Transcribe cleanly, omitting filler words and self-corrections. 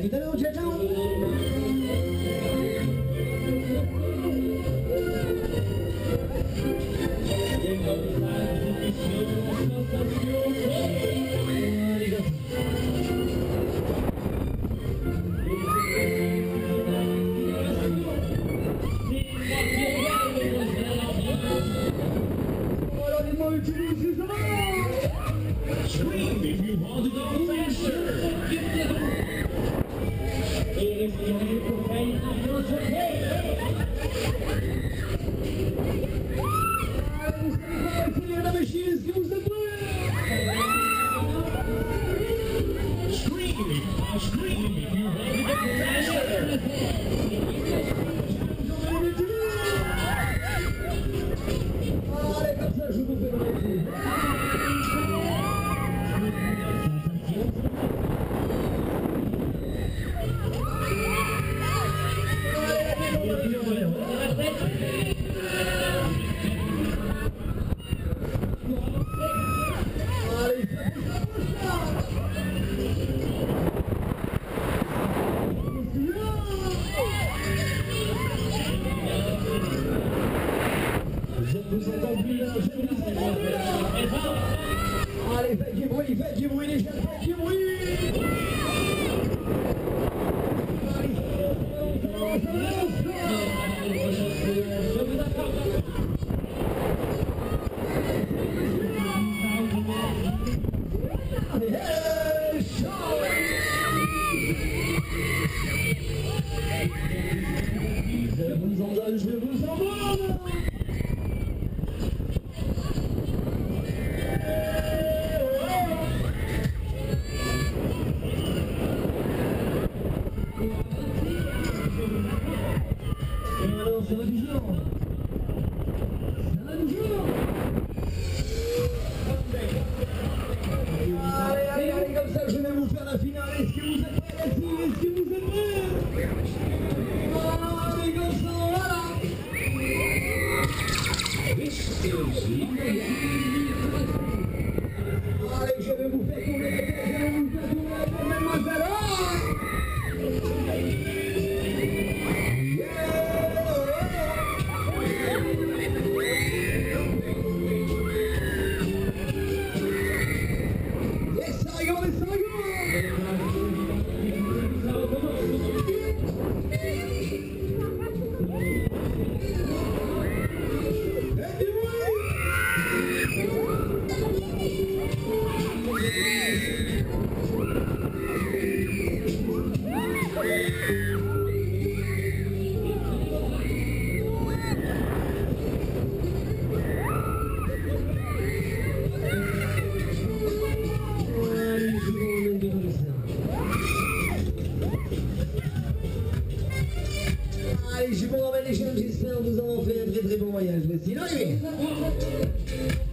tout à l'heure, ciao ciao. Scream if you want to go faster. Scream if you want to go Allez, comme ça, je vous fais le métier. Allez, faites du bruit les jeunes, faites du bruit. Je vous en donne, je vous en donne. Alors, ça va du genre. Ça va du genre. Allez, comme ça, je vais vous faire la finale. Est-ce que vous êtes prêts, les filles? Est-ce que vous êtes prêts? Allez, comme ça, voilà. Allez, je vais vous faire tourner la tête, je vais vous faire tourner la tête, mademoiselle. Allez, je vous ramène les jeunes, j'espère que vous en fait un très très bon voyage. Voici l'arrivée.